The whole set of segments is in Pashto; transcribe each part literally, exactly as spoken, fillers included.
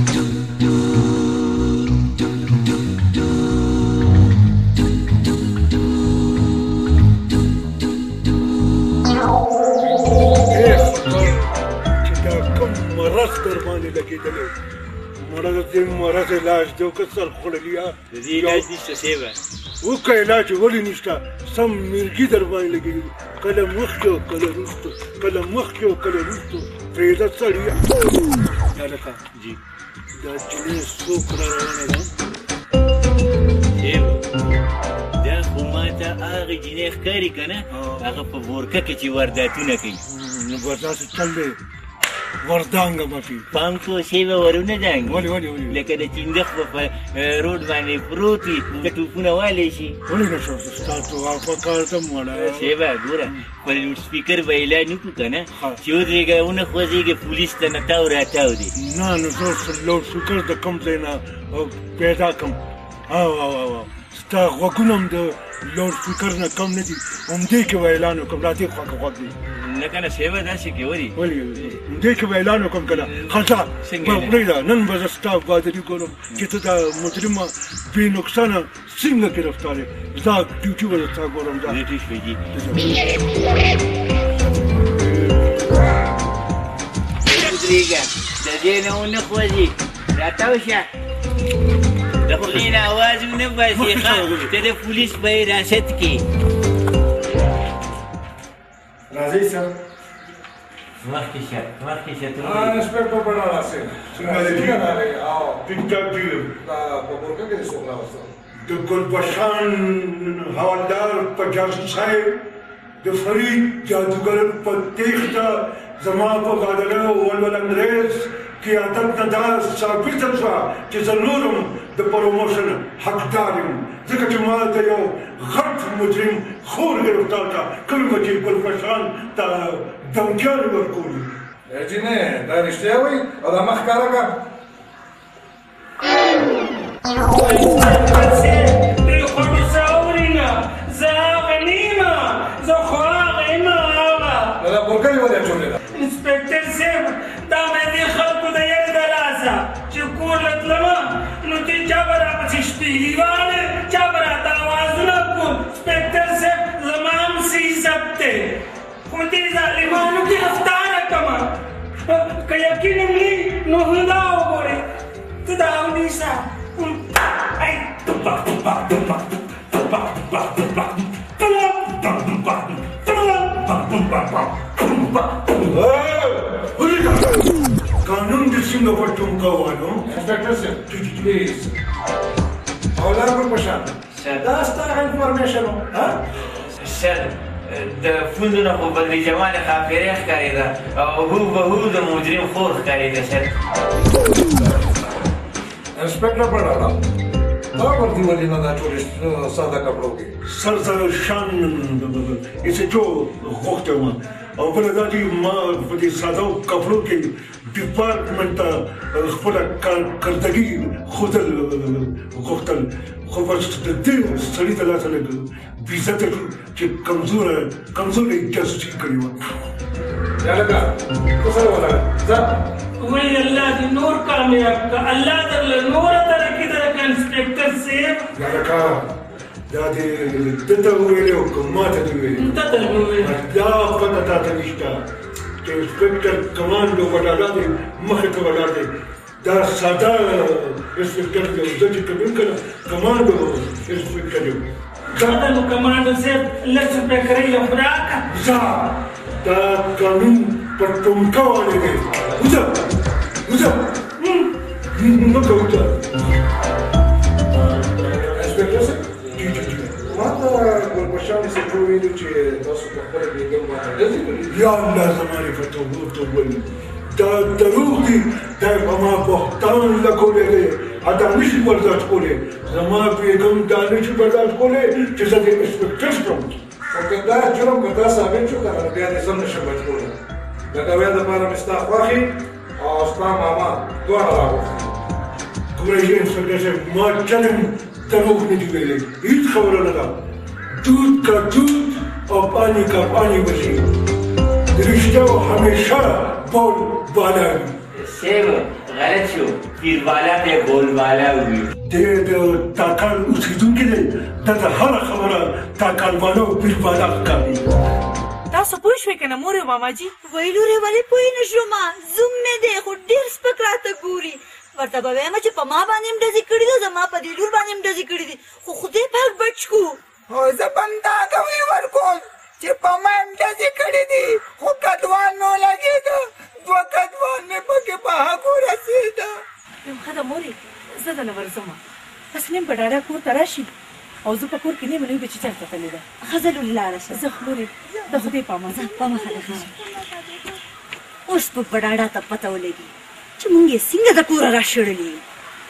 مرض علاج دو کسر خورلیا د دې علاج نشته سیبه وکه علاج ولې نشته سم مرګي در باندې لګي کله مخکې کله وروسته کله مخکې کله وروسته فایده سړیا یا لکه جی دا جنې څوک را روانه ده سیبه دا خو ماته هغه جنې ښکاري که نه هغه په بورکه کې چې وارداتونه کوي نو به داسې چل دی وردانګه مفي پام کو سیبه ورونه دانګ ولې ولې ولې لکه د چندخ په روډ باندې پروت وي که ټوپونه والی شي ولې نه شو ستاسو هغه کار ته م وړه سیبه ګوره په لوډ سپیکر به اعلان وکړو که نه چې ودرېږه ونه خوځېږې پولیس ته نه تاو راتاو دی نه نو زه لوډ سپیکر د کوم ځای نه پیدا کړم او او او ستا غوږونه هم د لوډ سپیکر نه کم نه دي همدې کې به اعلان وکړم را دې خواږه غوږ دی نه که نه سیبه داسې کې ولې ولې همدې کې به اعلان وکړم که نه ښه پرېږده نن به زه ستا بادري ګورم چې ته دا مجرمه بې نقصانه څنګه ګرفتار یې دا ډیوټي به زه ستا ګورم دا ډیوټي شوې دي ودرېږه د دې نه ونه خوځي راتاو شه د خولې نه اواز ونه باسي ښه ته د پولیس په حراست کې راځئ سر مخکې شه مخکې شه انسپکټر بڼاله صاحب څنګه دی څنګه راغی او ټیک ټاک دی دا په بورکه کې دې څوک راوستل د ګلبشان حوالدار په جاسوس صاحب د فرید جادوګر په تیښته زما په غادره ولول انګریز قیادت نه دا ثابته شوه چې زه نور هم د پروموشن حقدار یم ځکه چې ما د یو غټ مجرم خور ګرفتار کړه کوم چې ګلبشان ته دمکیانې ورکولې جینې دا رښتیا وایي او دا مخ ښکاره کړه دوی خو مې څه اورېنه زه هغه نه یم زه خو هغه یم هغه دا بورکه یې ولې اچولې ده انسپکټر صاحب دا مې دې خلکو د یاد د لاسه چې کور له تلمه نو دې چا به راپسې شپېلي واړې چا به راته اوازونه کول انسپکټر صاحب زما هم څه عزت دی خو دې ظالمانو ګرفتاره کړمه که یقین هم نه نو همدا وګورې ته دا ونیسه Ay, tumba, tumba, tumba, tumba, tumba, tumba, قانون د څنګه په ټونګه وانه انسپکټر صاحب پلیز حوالدار ګلبشان دا ستا انفارمیشن و سر د فوندونه خو بدري جمال خاپیرې ښکارېده او هو به هو د مجرم خور ښکارېده سر انسپکټر بڼاله دا ورته ولې نه دا ټولې ساده کپړو کې سر سره شان ایسه جو غوښته وه او بله دا چې ما په دې ساده کپړو کې ډپارټمنټ ته خپله کارکردګي ښودل غوښتل خو بس د دې سړي ته داسې لږ بېعزته شو چې کمزوره کمزوره جاسوسي کړې وه یا لکه ته سره ولاړه ځه وای الله دې نور کامیاب کړه الله درله نوره ترقي درکړه انسپکټر صاحب یا لکه دا دې ده ته وویلې او که ما ته دې ویلې ته ته مې وویل دا پته تا ته نشته چې انسپکټر کمانډو ولاړه دی مخې ته ولاړ دی دا ساده انسپکټر دی زه چې کوم که نه کمانډو انسپکټر یم دا نو کمانډو صاحب لږ روپۍ کرۍ له خوراکه ځه دا قانون پر ټونګه والی دی وځه وځه مه که وځه انسپکټر صاحب ما ته ګلبشان صاحب وویلي چې تاسو په خپله بېګم باندې ډزې کړي یا الله زما رفتوبو ته ولي دا دروغ دي دا یې په ما بهتان لګولی دی دا نشي برداشت کولی زما بېګم دا نشي برداشت کولی چې زه دې انسپکټر شم خو که دا جرم که دا ثابت شو که نه بیا دې زه نشم بچولی د ګویا دپاره مې ستا خوښې او ستا ماما دواړه راغوښتي ګوره چې انسپکټر صاحب ما چلم دروغ نه دي ویلي هېڅ خبره نه ده دود کا دود او پانی کا پانی بشي رشته همیشه بول بالا وي صاحب غلط شو پیروالا ته بولوالا وي دې د تاکال اوسېدونکي دی دا د هره خبره تاکال والا او پیر والا ښکاري. تاسو پوه شوئ که نه مور او ماما جي؟ وایي لورې ولې پوه نه شوم زوم مې دی خو ډېر سپک راته ګوري ورته به وایم چې په ما باندې هم ډزې کړي دي زما په دې لور باندې هم ډزې کړي دي خو خدای پاک بچ کړو. او زه به همدا ګوی ورکوم چې په ما هم ډزې کړي دي خو کدوان نو لګېده دوه کدوان مې پکې په حق ورسېده. ښه ده مورې زه دننه ورځمه بس نیم په ډاډه کور ته راشي او زه په کور کې نه یم نو به چې چېرته تللې ده. ښځه لورې لاړه شه زه مورې د خدای په امان ځه په مخه ده اوس به په ډاډه ته پته ولګي چې مونږ یې څنګه د کوره راشړلي یو.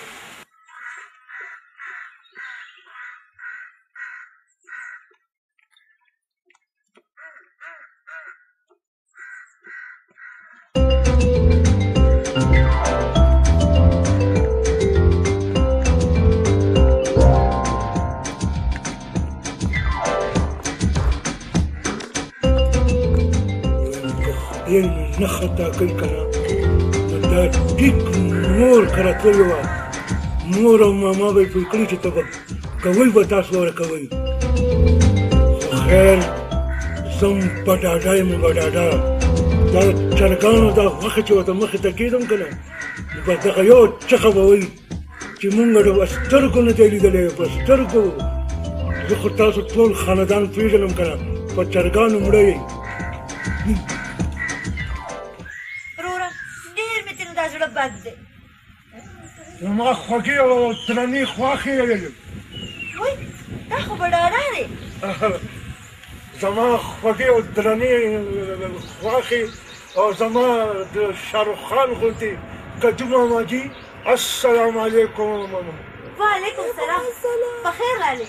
یې نه خطا کوي که نه دا ټیک مور کره کړې وه مور او ماما به یې پوه کړي چې ته به کوئ به تاسو ورته کوئ خو خیر زه په ډاډه یم په ډاډه دا چرګانو دا غوښه چې ورته مخې ته کېږدم که نه نو په دغه یو چغه به وایي چې مونږ د سترګو نه دی لیدلی په سترګو زه خو تاسو ټول خاندان پېژنم که نه په چرګانو مړه یئ. بد دی زما خوږې او درنې خواښې وای دا خو به ډاډه دی زما خوږې او درنې خواښې او زما د شاهرخ خان غوندې کجو ماما جي السلام علیکم. وعلیکم السلام بخیر راغلی.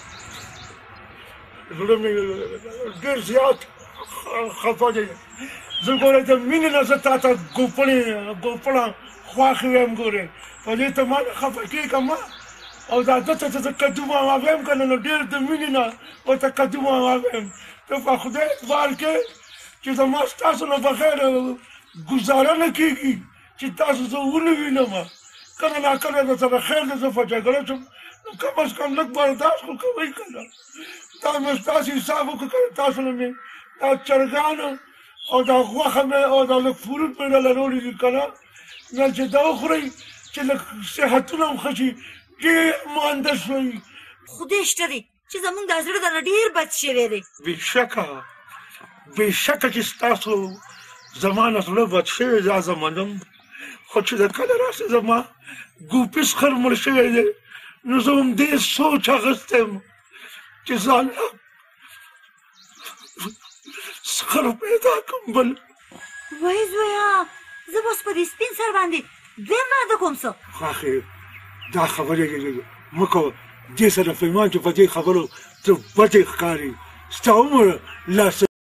زړه مې ډېر زیات خفه دی زه ګوره د مینې نه زه تا ته ګوپړې ګوپړه خواښې ویم ګورې په دې ته ما نه خفه کېږه ما او دا ده ته چې زه کدو ماما ویم که نه نو ډېر د مینې نه ورته کدو ماما ویم ته په خدای اعتبار کې چې زما ستاسو نه بغیر ګزاره نه کېږي چې تاسو زه ونه وینم کله ناکله درسره خیر دی زه په جګړه شم نو کم از کم لږ برداشت خو کوئ که نه دا مې ستاسو حساب وکړه که تاسو نه مې دا چرګانو او دا غوښه مې او دا لږ فروټ مې ډله راوړي دي که نه نن چې دا وخورئ چې لږ صحتونه هم ښه شي ډېر مانده شوئ. خدای شته دی چې زمونږ دا زړه درنه ډېر بد شوی دی. بېشکه بېشکه چې ستاسو زما نه زړه بد شوی دا زه منم خو چې د کله راسې زما ګوپیس خر مړ شوی دی نو زه هم دې سوچ اخیستی یم چې زه الله خر پیدا کړم بل. وایي زویه زه به اوس په دې سپین سر باندې دویم واده کوم څه. خواښې دا خبرې مه کوه دې سره پیمان چې په دې خبرو ته بدې ښکاري ستا عمر لا